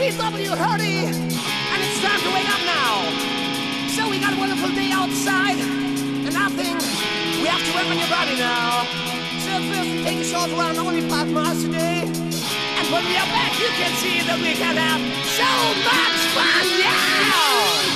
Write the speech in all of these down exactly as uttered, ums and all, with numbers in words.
P W Hurdy, and it's time to wake up now. So we got a wonderful day outside, and I think we have to work on your body now. So first we take a short run, only five miles today, and when we are back you can see that we can have so much fun, yeah!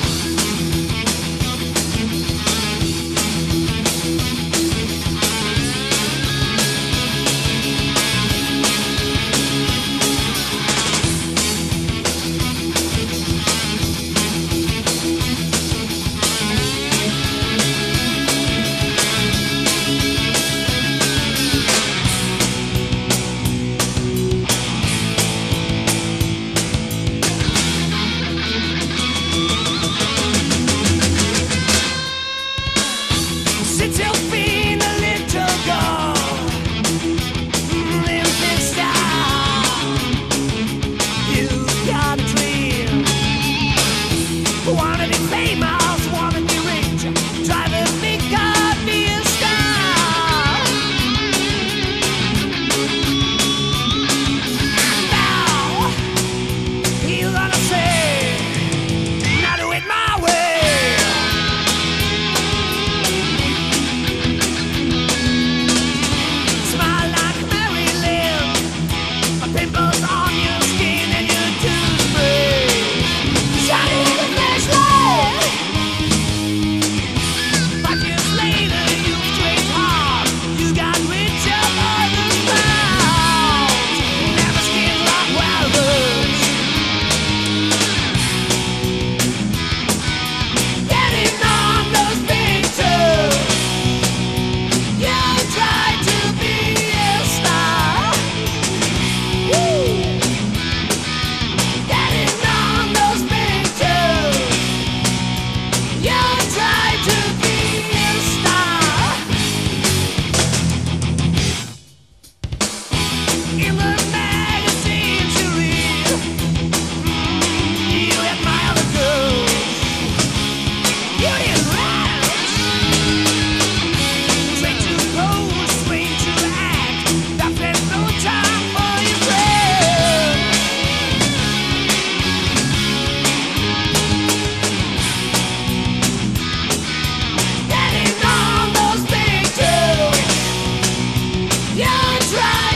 Try